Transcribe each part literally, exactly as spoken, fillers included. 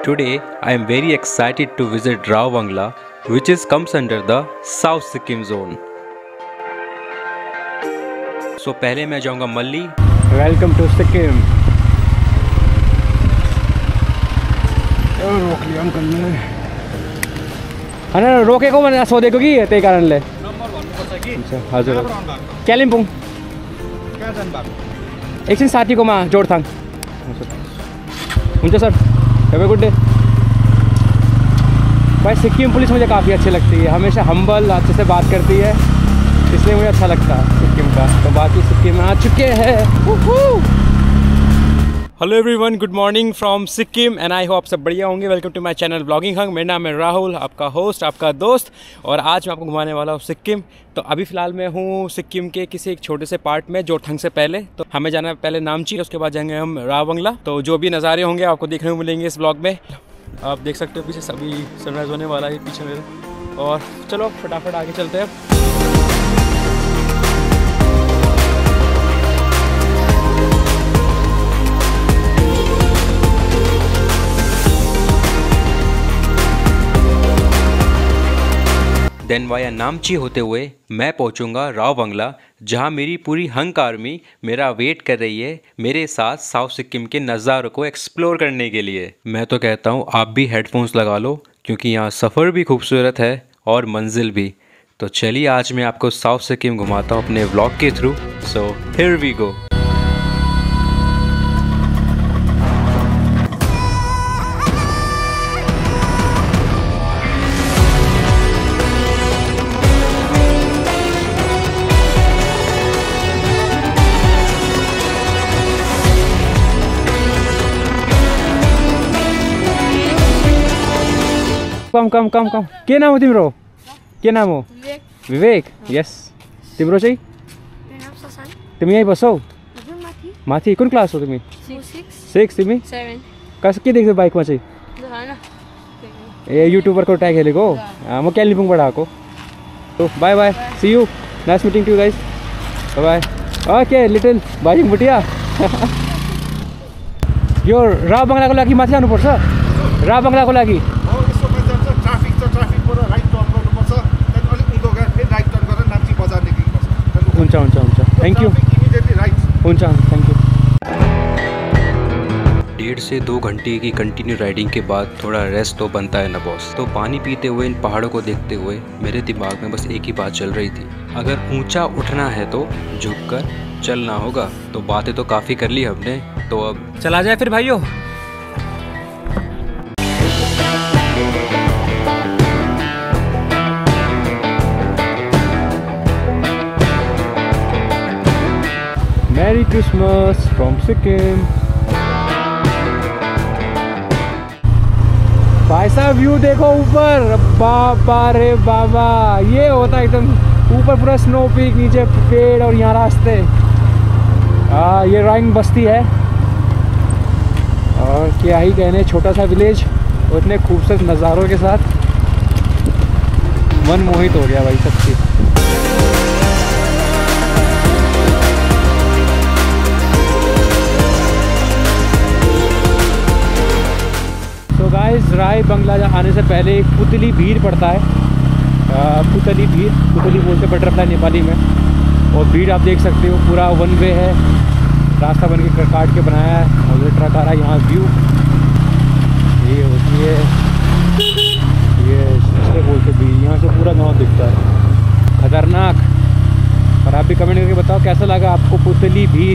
Today I am very excited to visit Rao Bangla, which is comes under the South Sikkim zone. So पहले मैं जाऊंगा मल्ली. Welcome to Sikkim. रोक लिया uncle ने. होइन रोकेको भनेर सोधेको कि त्यही कारणले. नम्बर भन्नुपर्छ कि. अच्छा हजुर. कालिम्पोङ. कहाँ जानु भएको? एकछिन साथीकोमा जोरथाङ. हुन्छ sir. Have a good day. भाई सिक्किम पुलिस मुझे काफ़ी अच्छी लगती है, हमेशा हम्बल अच्छे से बात करती है, इसलिए मुझे अच्छा लगता है सिक्किम का. तो बाकी सिक्किम में आ चुके हैं. Hello everyone, good morning from Sikkim and I hope आप सब बढ़िया होंगे. Welcome to my channel blogging हंग. मेरा नाम है राहुल, आपका होस्ट, आपका दोस्त, और आज मैं आपको घुमाने वाला हूँ सिक्किम. तो अभी फ़िलहाल मैं हूँ सिक्किम के किसी एक छोटे से पार्ट में, जोरथांग से पहले. तो हमें जाना है पहले नामची, उसके बाद जाएंगे हम राव बंगला. तो जो भी नज़ारे होंगे आपको देखने को मिलेंगे इस ब्लॉग में. आप देख सकते हो पीछे सभी सनराइज़ होने वाला है पीछे मेरे. और चलो फटाफट आगे चलते हैं. देन वाया नामची होते हुए मैं पहुंचूंगा राव बंगला, जहां मेरी पूरी हंक आर्मी मेरा वेट कर रही है मेरे साथ साउथ सिक्किम के नज़ारों को एक्सप्लोर करने के लिए. मैं तो कहता हूं आप भी हेडफोन्स लगा लो, क्योंकि यहाँ सफ़र भी खूबसूरत है और मंजिल भी. तो चलिए आज मैं आपको साउथ सिक्किम घुमाता हूँ अपने व्लॉग के through. So here we go. Come come come come के नाम हो तिम्रो? के नाम हो? विवेक. विवेक. यस. तिम्रो चाहिँ? तिमी यहीँ बस्छौ? माथि. कुन क्लास हो तिमी? सिक्स. तिमी? कस के देख्छौ बाइकमा चाहिँ? ए युट्युबरको ट्याग हेलेको हो. म कालिम्पोङबाट आएको. तो bye bye, see you, nice meeting to guys. Bye. Okay little biking Bhutia. यो राव बङ्गलाको लागि माथि जानुपर्छ? राव बङ्गलाको लागि हुन्छ हुन्छ हुन्छ. Thank you. हुन्छ थैंक यू. डेढ़ से दो घंटे की कंटिन्यू राइडिंग के बाद थोड़ा रेस्ट तो बनता है ना बॉस. तो पानी पीते हुए इन पहाड़ों को देखते हुए मेरे दिमाग में बस एक ही बात चल रही थी, अगर ऊंचा उठना है तो झुककर चलना होगा. तो बातें तो काफ़ी कर ली हमने, तो अब चला जाए फिर भाइयों. Merry Christmas from Sikkim. भाई साहब व्यू देखो ऊपर, बाबा रे बाबा. ये होता है एकदम ऊपर पूरा स्नो पीक, नीचे पेड़ और यहाँ रास्ते. हाँ ये राइंग बस्ती है, और क्या ही कहने, छोटा सा विलेज और इतने खूबसूरत नज़ारों के साथ मन मोहित हो गया भाई सबकी. गाइस राय बंगला आने से पहले एक पुतली भीड़ पड़ता है. आ, पुतली भीड़, पुतली बोलते बटरफ्लाई नेपाली में. और भीड़ आप देख सकते हो, पूरा वन वे है, रास्ता बन के काट के बनाया है. और ये ट्रक आ रहा है. यहाँ व्यू ये होती है, ये इससे बोलते भीड़. यहाँ से पूरा गांव दिखता है, खतरनाक. और आप भी कमेंट करके बताओ कैसा लगा आपको पुतली भीड़.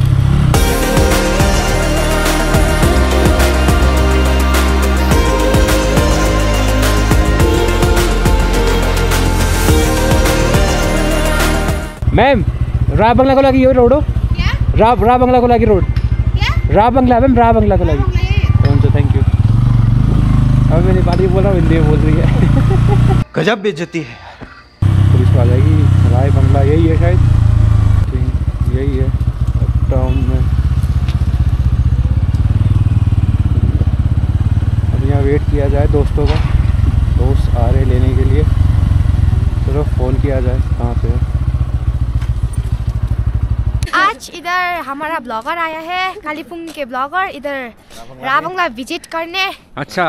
मैम राव बंगला को लागि यो रोड हो? राव राव बंगला को लागि रोड. राव बंगला मैम, राव बंगला को लागि. हुन्छ थैंक यू. अब मैं नेपाली बोल रहा हूँ, हिंदी में बोल रही है. गजब बेइज्जती है. पुलिस आ जाएगी. राय बंगला यही है शायद, यही है टाउन में. अब यहाँ वेट किया जाए दोस्तों का. दोस्त आ रहे लेने के लिए. चलो फ़ोन किया जाए कहाँ पे है. आज आज इधर हमारा ब्लॉगर आया है, कालीपुंग के ब्लॉगर इधर रावंगला विजिट करने। अच्छा,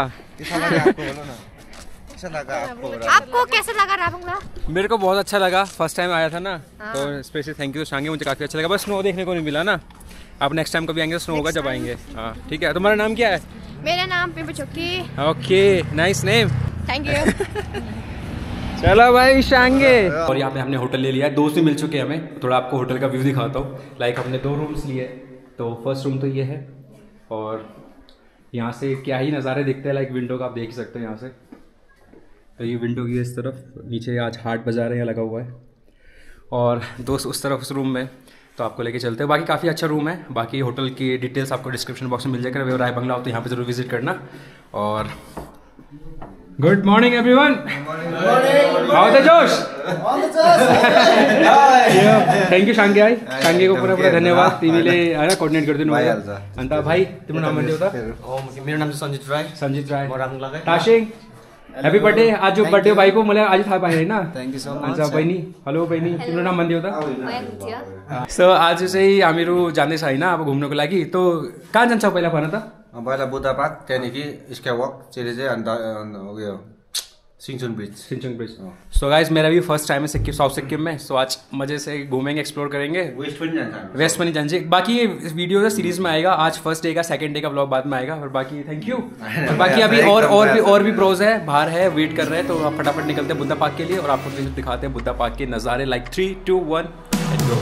आपको कैसा लगा रावंगला? मेरे को बहुत अच्छा लगा, फर्स्ट टाइम आया था ना, तो स्पेशली थैंक यू शांगे, मुझे काफ़ी अच्छा लगा। बस स्नो देखने को नहीं मिला ना, आप नेक्स्ट टाइम कभी आएंगे तो स्नो होगा जब आएंगे। हाँ ठीक है, तुम्हारा नाम क्या है? मेरा नाम Pimpu Chukki. Okay, nice name, thank you. चलो भाई शांगे। और यहाँ पे हमने होटल ले लिया है, दोस्त भी मिल चुके हैं हमें, थोड़ा आपको होटल का व्यू दिखाता हूँ। लाइक हमने दो रूम्स लिए, तो फर्स्ट रूम तो ये है, और यहाँ से क्या ही नज़ारे दिखते हैं, लाइक विंडो का आप देख सकते हैं यहाँ से। तो ये विंडो की इस तरफ, नीचे आज हाट बाजार यहाँ लगा हुआ है, और दोस्त उस तरफ उस रूम में, तो आपको लेके चलते हैं। बाकी काफ़ी अच्छा रूम है, बाकी होटल की डिटेल्स आपको डिस्क्रिप्शन बॉक्स में मिल जाएगा। अगर राय बंगला हो तो यहाँ पे जरूर विजिट करना। और good morning everyone, how the जोश। थैंक यू शांगे भाई, शांगे को पूरा पूरा धन्यवाद, तिमीले हैन कोर्डिनेट गरिदिनु भयो। अन्त भाइ तिम्रो नाम भन्दियौ त? मेरो नाम चाहिँ सञ्जित राई। सञ्जित राई। म रामगुलाकै। Tashing, happy birthday. आज बर्थडे भाइको मलाई आज थाहा पाएँ होइन। Thank you so much. अन्त बहिनी, हेलो बहिनी, तिम्रो नाम भनिदियो त? सो आज चाहिँ हामीहरू जाँदैछ होइन अब घुम्नको लागि, तो कहाँ जान्छ पहिला भन त? पहिला बुद्ध पार्क, त्यहाँदेखि स्काई वक, चिरे चाहिँ अन्त उयो Singchun bridge. Singchung bridge. So guys मेरा भी फर्स्ट टाइम है सिक्किम, साउथ सिक्किम में। सो आज मजे से घूमेंगे, एक्सप्लोर करेंगे। वेस्ट पनि जान्छ, वेस्ट पनि जान्छ। बाकी ये वीडियो जो सीरीज में आएगा, आज फर्स्ट डे का, सेकंड डे का व्लॉग बाद में आएगा। और बाकी थैंक यू। और बाकी अभी और और भी और भी प्रोज है, बाहर है, वेट कर रहे हैं, तो आप फटाफट निकलते हैं बुद्धा पार्क के लिए और आपको दिखाते हैं बुद्धा पार्क के नज़ारे। Like three two one and go.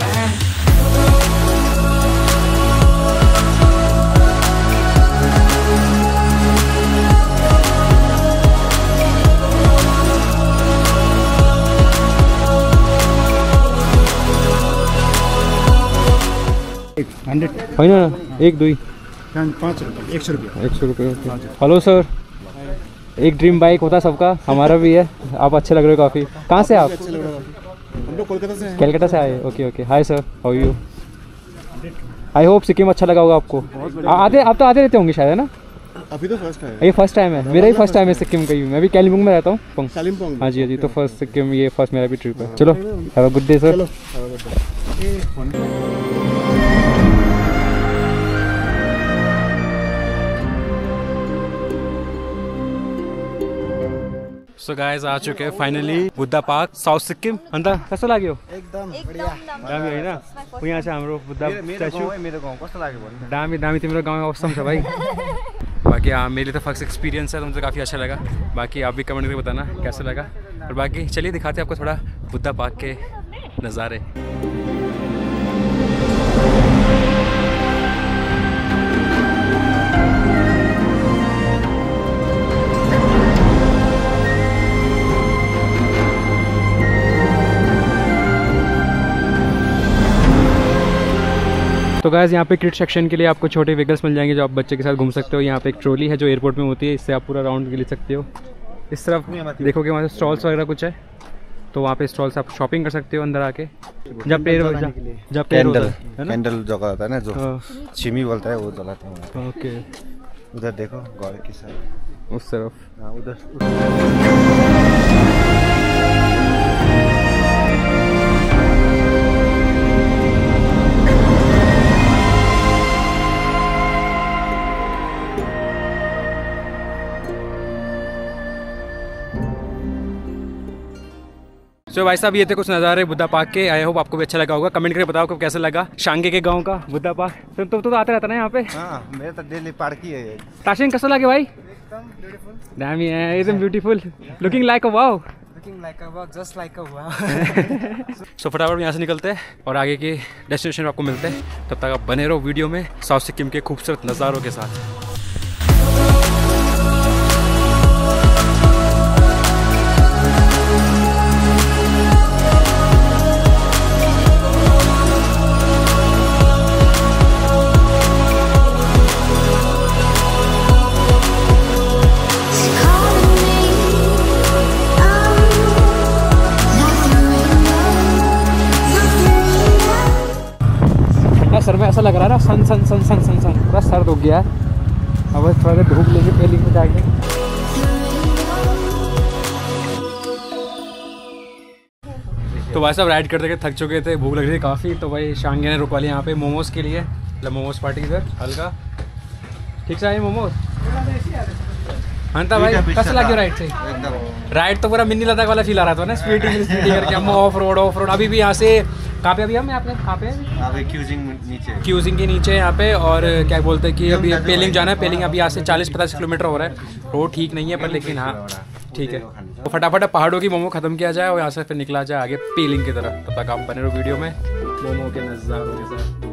होइन एक दुई पाँच रुपये, एक सौ रुपये, एक सौ रुपये। हेलो सर, एक ड्रीम बाइक होता सबका, हमारा भी है। आप अच्छे लग रहे हो काफ़ी। कहाँ से आप? हम लोग कोलकाता से हैं। कलकत्ता से आए। Okay okay, hi sir, how you? I hope Sikkim अच्छा लगा होगा आपको। आते आप तो आते रहते होंगे शायद, है ना? अभी तो फर्स्ट है, ये फर्स्ट टाइम है, मेरा ही फर्स्ट टाइम है सिक्किम का। मैं भी कालिम्पोंग में रहता हूँ। कालिम्पोंग। हाँ जी हाँ जी, तो फर्स्ट सिक्किम, ये फर्स्ट मेरा भी ट्रिप है। चलो, have a good day sir. So guys आ चुके हैं finally Buddha park, south Sikkim. अन्त कस्तो लाग्यो? एकदम दामी होइन? यहाँ चाहिँ हाम्रो बुद्धा स्ट्याचु। मेरो गाउँ कस्तो लाग्यो भन्नु? दामी दामी, तिम्रो गाउँ अवस्था छ भाई। बाकी हाँ, मेरे लिए तो फर्स्ट एक्सपीरियंस है, तो मुझे काफ़ी अच्छा लगा। बाकी आप भी कमेंट करके बताना कैसा लगा। और बाकी चलिए दिखाते हैं आपको थोड़ा बुद्धा पार्क के नज़ारे। तो गाइस यहाँ पे किड सेक्शन के लिए आपको छोटे व्हीकल्स मिल जाएंगे जो आप बच्चे के साथ घूम सकते हो। यहाँ पे एक ट्रॉली है जो एयरपोर्ट में होती है, इससे आप पूरा राउंड ले सकते हो। इस तरफ देखोगे वहाँ से स्टॉल्स वगैरह कुछ है, तो वहाँ पे स्टॉल्स आप शॉपिंग कर सकते हो अंदर आके। जब पेड़ जब पेड़ कैंडल कैंडल जगह होता है ना, जो छिमी बोलता है, वो जलाते हैं। ओके, उधर देखो गौर की साइड, उस तरफ। हाँ उधर। तो भाई साहब ये थे कुछ नज़ारे बुद्धा पार्क के। आई होप आपको भी अच्छा लगा होगा। कमेंट करके बताओ आपको कैसा लगा शांगे के गांव का बुद्धा पार्क। तो तो, तो आते रहता ना यहाँ पे। हाँ, मेरे तो डेली पार्क ही है। टाशिंग कैसा लगे भाई? एकदम ब्यूटीफुल, डैमी है, एकदम beautiful, looking like a wow, looking like a wow, just like a wow. So फटाफट यहाँ से निकलते हैं और आगे की डेस्टिनेशन आपको मिलते हैं। तब तक आप बने रहो वीडियो में साउथ सिक्किम के खूबसूरत नज़ारों के साथ। सर में ऐसा लग रहा है ना, सन सन सन सन सन सन पूरा सर्द हो गया है। अब थोड़ा देर धूप लेके पहले में जाके तो भाई साहब राइड करते करते थक चुके थे, भूख लग रही थी काफ़ी, तो भाई शांगे ने रुकवा लिया यहाँ पे मोमोज़ के लिए। मतलब मोमोज़ पार्टी इधर हल्का ठीक से आए मोमोज़। हाँ था भाई कैसा लगे राइड से? राइड तो पूरा मिनी लद्दाख वाला फील आ रहा था ना, स्पीडिंग स्पीडिंग करके हम ऑफ रोड ऑफ रोड। अभी भी यहाँ से कहाँ पे अभी हम यहाँ पे कहाँ पे क्यूजिंग नीचे क्यूजिंग के नीचे यहाँ पे। और क्या बोलते हैं कि अभी पेलिंग जाना है। पेलिंग अभी यहाँ से चालीस पचास किलोमीटर हो रहा है। रोड ठीक नहीं है पर लेकिन हाँ ठीक है। तो फटाफट पहाड़ों की मोमो खत्म किया जाए और यहाँ से फिर निकला जाए आगे पेलिंग की तरफ। तब तक आप बने रहो वीडियो में मोमो के नज़ारों के साथ।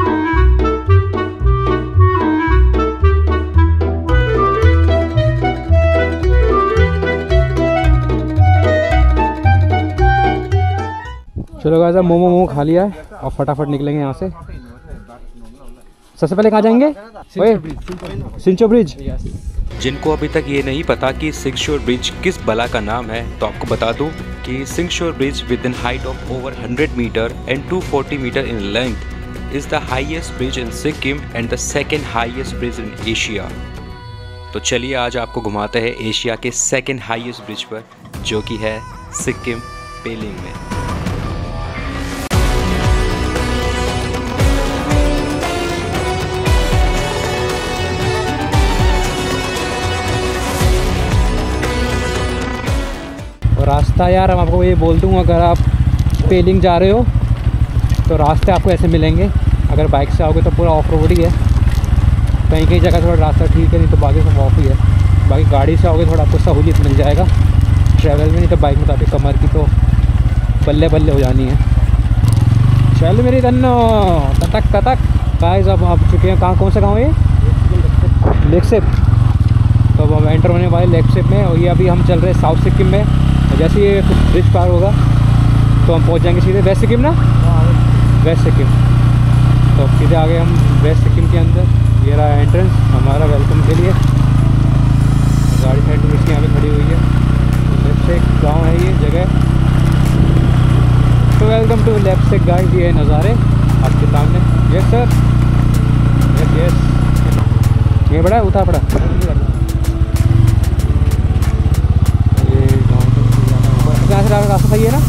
चलो गाइस अब मोमो मोमो खा लिया है और फटाफट निकलेंगे यहाँ से। सबसे पहले कहाँ जाएंगे? ओए सिंचो ब्रिज। जिनको अभी तक ये नहीं पता कि सिंगशोर ब्रिज किस बला का नाम है, तो आपको बता दूं कि Singshore bridge with in height of over hundred metre and two forty metre in length is the highest bridge in Sikkim and the second highest bridge in Asia. तो चलिए आज आपको घुमाते हैं एशिया के सेकेंड हाईएस्ट ब्रिज पर, जो कि है सिक्किम पेलिंग में। रास्ता यार हम आपको ये बोल दूँ, अगर आप पेलिंग जा रहे हो तो रास्ते आपको ऐसे मिलेंगे। अगर बाइक से आओगे तो पूरा ऑफ रोड ही है, कहीं कहीं जगह थोड़ा रास्ता ठीक है, नहीं तो बाकी सब ऑफ ही है। बाकी गाड़ी से आओगे थोड़ा आपको सहूलियत मिल जाएगा ट्रैवल में, नहीं तो बाइक में तो आपकी कमर की तो बल्ले बल्ले हो जानी है। चल मेरी धन्नो कतक कतक गाइस अब आप चुके हैं। कहाँ कौन सा गाँव है ये? लेक सेप। तो अब हम एंटर होने वाले लेक सेप में और ये अभी हम चल रहे हैं साउथ सिक्किम में। जैसे ये ब्रिज पार होगा तो हम पहुंच जाएंगे सीधे वेस्ट सिक्किम ना, वेस्ट सिक्किम। तो सीधे आगे हम वेस्ट सिक्किम के अंदर। ये रहा एंट्रेंस हमारा वेलकम के लिए। गाड़ी साइड में इसकी यहाँ पे खड़ी हुई है। लेफ्ट से गाँव है ये जगह। तो वेलकम टू लेफ्ट से गाइस, ये नज़ारे आपके सामने। Yes sir, yes yes. ये बड़ा उठा पड़ा रास्ता सही है ना।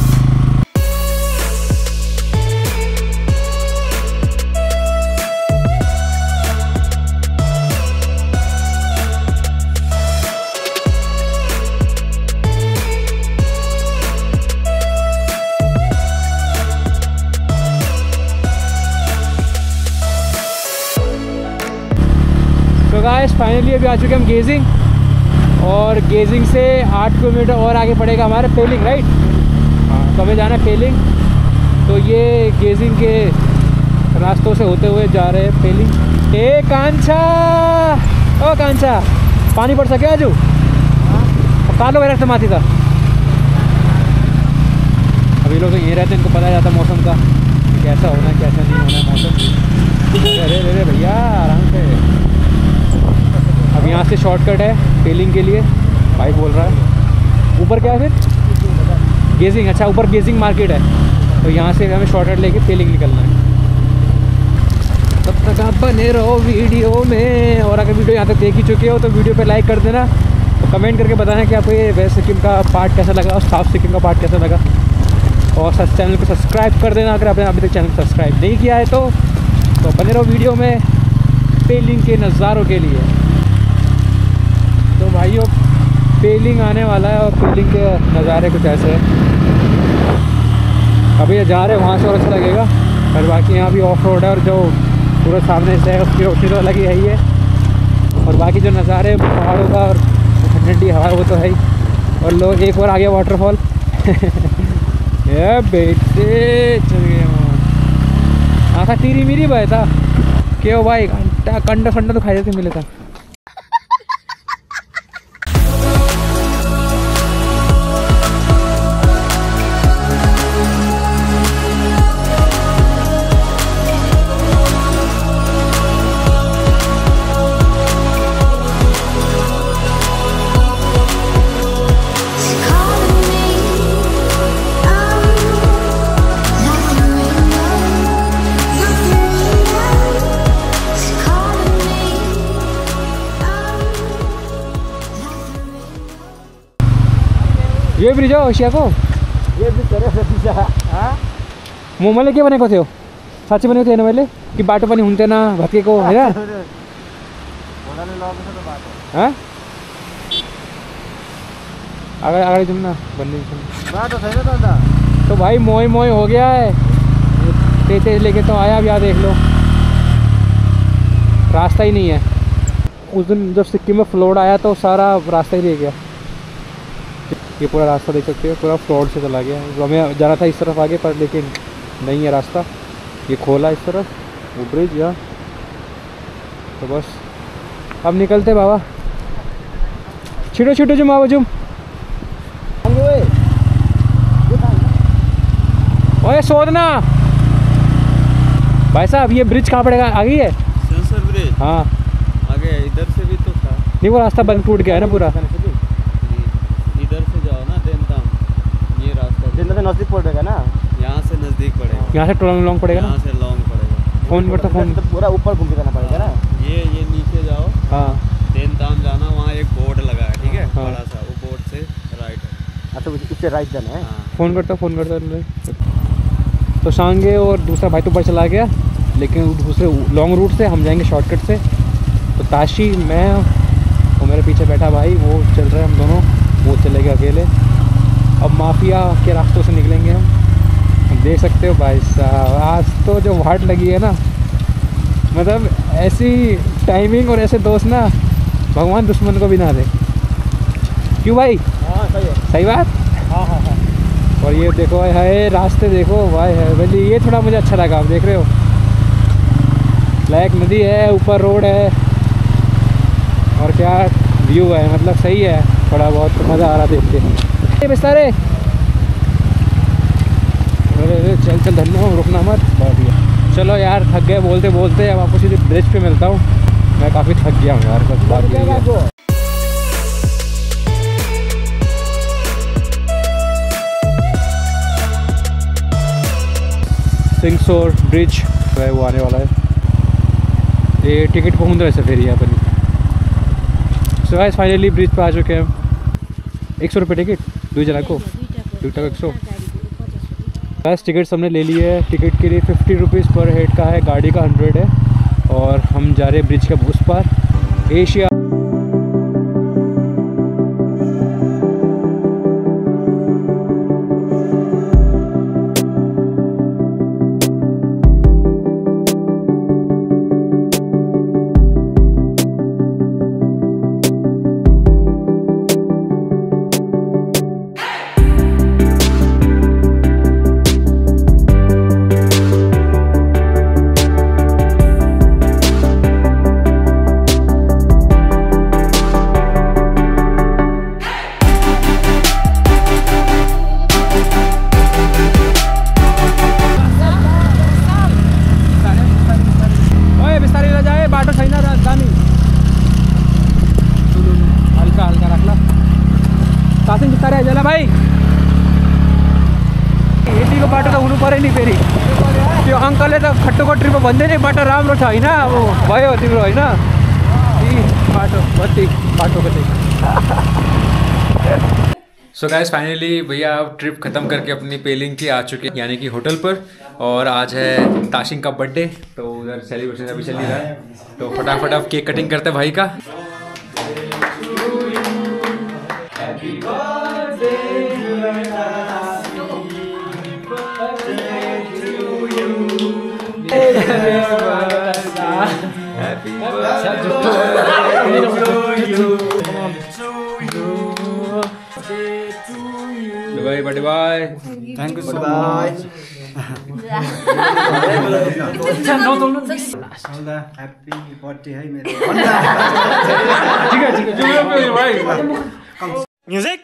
तो गाइस फाइनली अभी आ चुके हम गेजिंग, और गेजिंग से आठ किलोमीटर और आगे पड़ेगा हमारे पेलिंग, राइट। हाँ तो हमें जाना है पेलिंग। तो ये गेजिंग के रास्तों से होते हुए जा रहे हैं पेलिंग। ए कांचा, ओ कांचा पानी पड़ सके आजू कालो वगैरह से माथी था। अभी लोग तो ये रहते हैं, इनको पता जाता मौसम का कैसा होना है कैसा नहीं होना है मौसम। अरे अरे भैया आराम से। अब यहाँ से शॉर्टकट है पेलिंग के लिए, भाई बोल रहा है। ऊपर क्या है फिर? गेजिंग। अच्छा ऊपर गेजिंग मार्केट है, तो यहाँ से हमें शॉर्टकट लेके पेलिंग निकलना है। तब तक आप बने रहो वीडियो में। और अगर वीडियो यहाँ तक देख ही चुके हो तो वीडियो पे लाइक कर देना, तो कमेंट करके बताना कि आपको ये वेस्ट सिक्किम का पार्ट कैसा लगा और साउथ सिक्किम का पार्ट कैसा लगा। और चैनल को सब्सक्राइब कर देना अगर आपने अभी तक चैनल को सब्सक्राइब नहीं किया है तो। तो बने रहो वीडियो में पेलिंग के नज़ारों के लिए। तो भाइयों पेलिंग आने वाला है और पेलिंग के नज़ारे कुछ ऐसे हैं। अभी ये जा रहे हैं वहाँ से और अच्छा लगेगा, और बाकी यहाँ भी ऑफ रोड है और जो पूरा सामने से है उसकी रोशनी तो अलग ही है ही है। और बाकी जो नज़ारे पहाड़ों का और ठंडी हवा वो तो है ही। और लोग एक और आ गया वाटरफॉल। ये बेटे चल गए आखा तीरी मीरी भाई था क्यों भाई कंडा फंडा तो खाई देते मिले था। ये ब्रिज है एशिया को, मोमले के बनेको थियो साँच्चै बनेको थिएन मैले कि बाटो पनि हुन्थेन भत्केको होइन अगाडि अगाडि जाऊँ न भन्ने बाटो छैन त अन्त तो भाई मोई मोई हो गया है तेज तेज लेके तो आया अब यहाँ देख लो रास्ता ही नहीं है। उस दिन जब सिक्किम में फ्लड आया तो सारा रास्ता ही रह गया। ये पूरा रास्ता देख सकते हो पूरा फ्लड से चला गया। हमें जाना था इस तरफ आगे पर लेकिन नहीं है रास्ता। ये खोला इस तरफ वो ब्रिज यहाँ तो बस अब निकलते बाबा छिटो छिटो जुम बाबा जुम। ओए सोचना भाई साहब ये ब्रिज कहाँ पड़ेगा आगे है सेंसर ब्रिज हाँ आगे इधर से भी तो था नहीं वो रास्ता बंद टूट गया है ना पूरा। इधर से जाओ ना देनताम ये रास्ता जितना नजदीक पड़ेगा ना यहाँ से नजदीक पड़ेगा यहाँ से टोलंग लॉन्ग पड़ेगा यहाँ ना से लॉन्ग पड़ेगा फोन करता फोन तो पूरा ऊपर घूम के जाना पड़ेगा ना। ये ये नीचे जाओ हाँ देनताम जाना वहाँ एक बोर्ड लगा है ठीक है हाँ। बड़ा सा वो बोर्ड से राइट है। अच्छा इससे राइट जाना है। हाँ फ़ोन करता फोन करता तो सांगे और दूसरा भाई तो ऊपर चला गया लेकिन दूसरे लॉन्ग रूट से हम जाएंगे शॉर्टकट से। तो ताशी मैं और मेरे पीछे बैठा भाई वो चल रहे हैं हम दोनों वो चलेंगे अकेले। अब माफिया के रास्तों से निकलेंगे हम। हम देख सकते हो भाई साहब आज तो जो वाट लगी है ना मतलब ऐसी टाइमिंग और ऐसे दोस्त ना भगवान दुश्मन को भी ना दे क्यों भाई। हाँ सही है सही बात। हाँ हाँ हाँ और ये देखो है रास्ते देखो भाई है वैली ये थोड़ा मुझे अच्छा लगा। आप देख रहे हो ब्लैक नदी है ऊपर रोड है और क्या व्यू है मतलब सही है थोड़ा बहुत तो मज़ा आ रहा देख के। बिस्तारे अरे अरे चल चल धन्नो रुकना मत बढ़िया। चलो यार थक गए बोलते बोलते अब आपको सीधे ब्रिज पे मिलता हूँ। मैं काफ़ी थक गया हूँ यार बस बात यही है। सिंगसोर ब्रिज जो है वो आने वाला है। ये टिकट पहुँच रहे फिर यहाँ पर। सो गाइस फाइनली ब्रिज पे आ चुके हैं। एक सौ रुपये टिकट दो जना को दो टका एक सौ। गाइस टिकट हमने ले ली है। टिकट के लिए फिफ्टी रुपीज़ पर हेड का है गाड़ी का हंड्रेड है और हम जा रहे हैं ब्रिज के उस पार एशिया। हल्का हल्का रख ला सासिंग कितना रहे जला भाई यति को बाटो त हुनु पऱ्यो नि फेरि त्यो अङ्कलले त खट्टुको ट्रिपमा भन्दै नि बाटो राम्रो छ होइन अब भयो तिम्रो होइन बाटो कति बाटोको चाहिँ। सो गाइस फाइनली भैया अब ट्रिप ख़त्म करके अपनी पेलिंग की आ चुके हैं यानी कि होटल पर। और आज है ताशिंग का बर्थडे तो उधर सेलिब्रेशन अभी चल ही रहा है तो फटाफट अब केक कटिंग करते हैं भाई का। Bye bye bye thank you so much. Happy birthday है मेरे। ठीक है ठीक है भाई म्यूजिक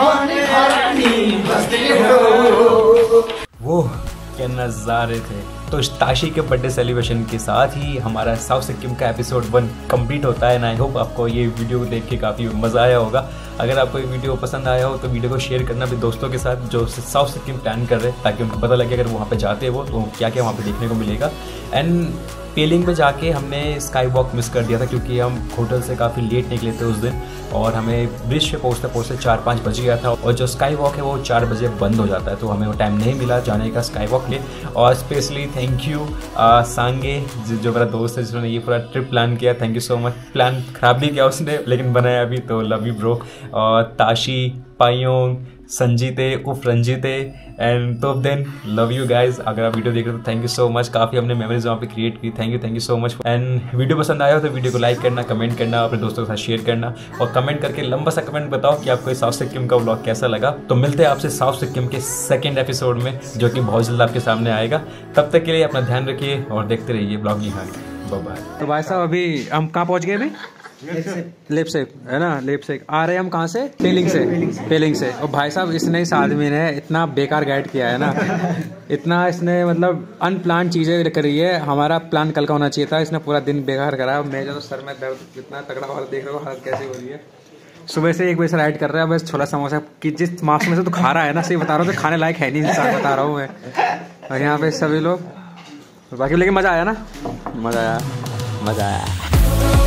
वो क्या नज़ारे थे। तो तो ताशी के बर्थडे सेलिब्रेशन के साथ ही हमारा साउथ सिक्किम का एपिसोड वन कंप्लीट होता है। एंड आई होप आपको ये वीडियो देख के काफ़ी मज़ा आया होगा। अगर आपको ये वीडियो पसंद आया हो तो वीडियो को शेयर करना अपने दोस्तों के साथ जो साउथ सिक्किम प्लान कर रहे हैं, ताकि उनको पता लगे अगर वहाँ पे जाते हो तो क्या क्या वहाँ पे देखने को मिलेगा। एंड पेलिंग में जाके हमने स्काई वॉक मिस कर दिया था क्योंकि हम होटल से काफ़ी लेट निकले थे उस दिन और हमें ब्रिज पे पहुँचते पहुँचते चार पाँच बज गया था और जो स्काई वॉक है वो चार बजे बंद हो जाता है, तो हमें वो टाइम नहीं मिला जाने का स्काई वॉक लिए। और स्पेशली थैंक यू सांगे जो मेरा दोस्त है जिन्होंने ये पूरा ट्रिप प्लान किया, thank you so much. Plan खराब नहीं किया उसने लेकिन बनाया अभी, तो लव यू ब्रो। और ताशी, पायोंग, संजीते, उफ रंजीते एंड तो देन लव यू गाइज। अगर आप वीडियो देख रहे हो तो थैंक यू सो मच, काफ़ी हमने मेमोरीज वहाँ पे क्रिएट की। Thank you thank you so much. And video पसंद आया हो तो वीडियो को लाइक करना, कमेंट करना, अपने दोस्तों के साथ शेयर करना और कमेंट करके लंबा सा कमेंट बताओ कि आपको साउथ सिक्किम का व्लॉग कैसा लगा। तो मिलते हैं आपसे साउथ सिक्किम के सेकेंड एपिसोड में जो कि बहुत जल्द आपके सामने आएगा। तब तक के लिए अपना ध्यान रखिए और देखते रहिए ब्लॉग यहाँ। Bye bye. तो भाई साहब अभी हम कहाँ पहुँच गए? अभी लेप से है ना, लेप से आ रहे हैं हम कहाँ से? पेलिंग से, पेलिंग से। और भाई साहब इसने, इस आदमी ने इतना बेकार गाइड किया है ना, इतना इसने मतलब अनप्लान चीज़ें करी है। हमारा प्लान कल का होना चाहिए था, इसने पूरा दिन बेकार करा। मैं जो सर में दर्द इतना तगड़ा वाला देख रहा हूँ, हालत कैसी हो रही है। सुबह से एक बजे से राइड कर रहा है, बस छोला समोसा कि जिस मास्क में से तो खा रहा है ना, सही बता रहा हूँ, तो खाने लायक है नहीं, बता रहा हूँ मैं। और यहाँ पे सभी लोग बाकी, लेकिन मज़ा आया ना, मज़ा आया, मज़ा आया।